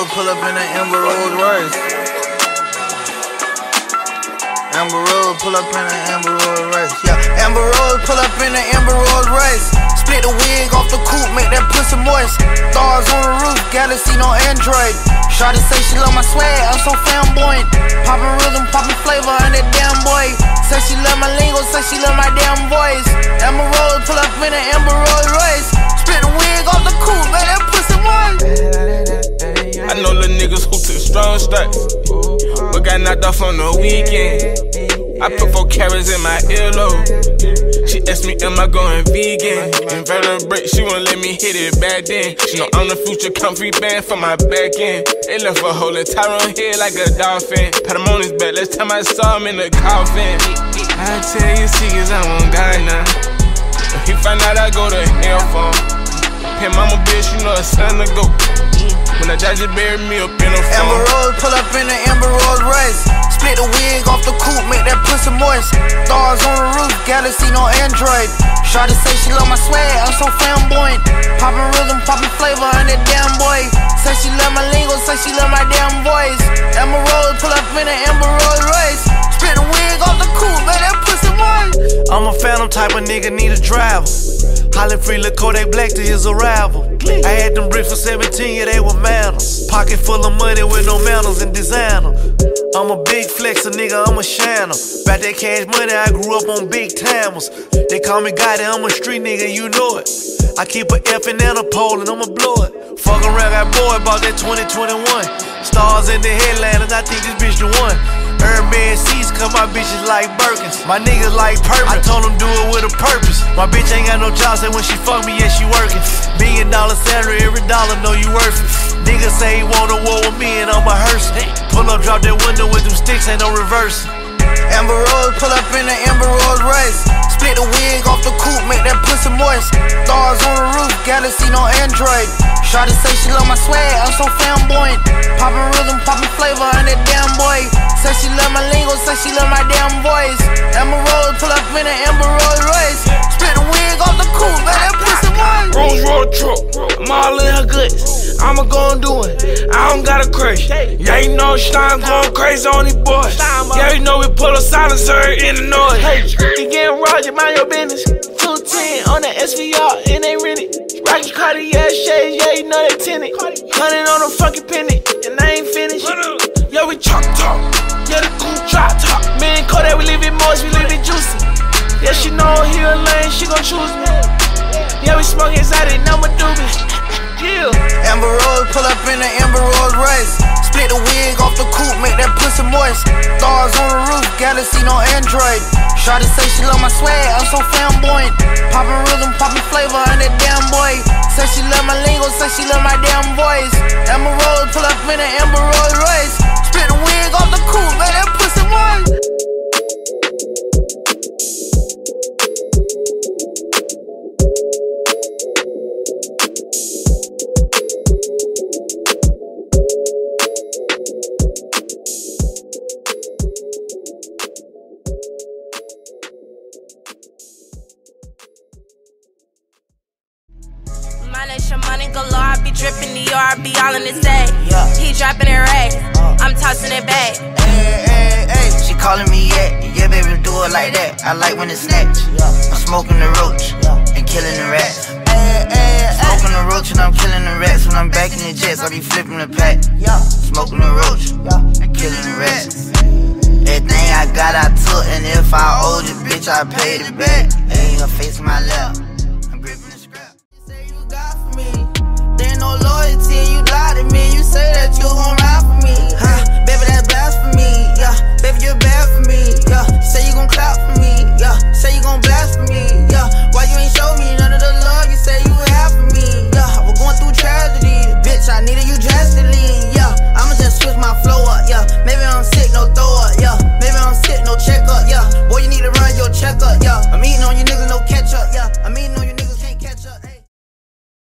Rolls pull up in the Amber Rolls Royce. Amber Rolls pull up in the Amber Rolls Royce. Yeah, Amber Rolls pull up in the Amber Rolls Royce. Split the wig off the coupe, make that pussy moist. Stars on the roof, Galaxy no Android. Shawty say she love my swag, I'm so flamboyant. Poppin' rhythm, poppin' flavor on that damn boy. Say she love my lingo, say she love my damn voice. Amber Rolls pull up in the Amber Rolls Royce. Split the wig off the coupe, make that pussy moist. I know little niggas who took strong strikes, but got knocked off on the weekend. I put 4 carrots in my earlobe. She asked me, am I going vegan? Invertebrate, she won't let me hit it back then. She know I'm the future comfy band for my back end. They left a hole in Tyrone head like a dolphin. Pat him on his back, last time I saw him in the coffin. I tell you secrets, I won't die now. When he find out I go to hell for him. Pay mama bitch, you know it's time to go. When I die, just bury me up in a phone. Amber Rolls pull up in the Amber Rolls Royce. Split the wig off the coupe, make that pussy moist. Stars on the roof, Galaxy no Android. Shawty say she love my swag, I'm so flamboyant. Poppin' rhythm, poppin' flavor on that damn boy. Say she love my lingo, say she love my damn voice. Amber Rolls pull up in the Amber Rolls Royce. Split the wig off the coupe, make that pussy moist. I'm a phantom type of nigga, need a driver. Hollin' free Lil Kodak black to his arrival. I had them bricks for 17, yeah, they were manners. Pocket full of money with no manners and designer. I'm a big flexer, nigga, I'm a shiner. About that cash money, I grew up on big timers. They call me Gotti, I'm a street nigga, you know it. I keep a effing and a pole and I'ma blow it. Fuck around, got boy, bought that 2021. Stars in the headline and I think this bitch the one. Hermes seats, cause my bitches like Birkins. My niggas like purpose, I told them do it with a purpose. My bitch ain't got no job, say when she fuck me, yeah, she working. $1 million salary, every dollar know you worth it. Niggas say he want a war with me and I'ma hearse it. Pull up, drop that window with them sticks, ain't no reversing. Amber Rolls pull up in the Amber Rolls Royce. Split the wig off the coupe, make that pussy moist. Stars on the roof, Galaxy no Android. Shawty say she love my swag, I'm so flamboyant. Poppin' rhythm, poppin' flavor on that damn boy. Say she love my lingo, say she love my damn voice. Amber Rolls pull up in the Amber Rolls Royce. Split the wig off the coupe, make that pussy moist. Rolls Royce truck, I'm all in her guts. I'ma go and do it, I don't got a crush. Yeah, you know Stein going crazy on these boys. Yeah, you know we pull a silencer in the noise. Hey, you getting Roger, mind your business. 210 on the SVR, it ain't really. Rocky Cartier shades, yeah, you know they tinted. 100 on the fucking penny, and I ain't finished. Yeah, we talk, yeah, the coupe drop top. Me and Kodak, we leave it moist, we leave it juicy. Yeah, she know he a lane, she gon' choose me. Yeah, we smoke exotic, now my doobie. Yeah. Amber Rolls pull up in the Amber Rolls Royce. Split the wig off the coupe, make that pussy moist. Stars on the roof, Galaxy no Android. Shawty say she love my swag, I'm so flamboyant. Poppin' rhythm, poppin' flavor on that damn boy. Say she love my lingo, say she love my damn voice. Amber Rolls pull up in the Amber Rolls Royce. Split the wig off the coupe, make that pussy moist. Money galore, I be drippin' the yard, be all in his day. Yeah. He dropping it right, I'm tossing it back. She calling me yeah, baby, do it like that. I like when it's snatch. I'm smoking the roach and killing the rats. Smoking the roach and I'm killing the rats. When I'm back in the jets, I be flipping the pack. Smoking the roach and killing the rats. Everything I got, I took, and if I owed it, bitch, I paid it back. Ain't her face in my lap. No loyalty, you lie to me. You say that you gon' ride for me.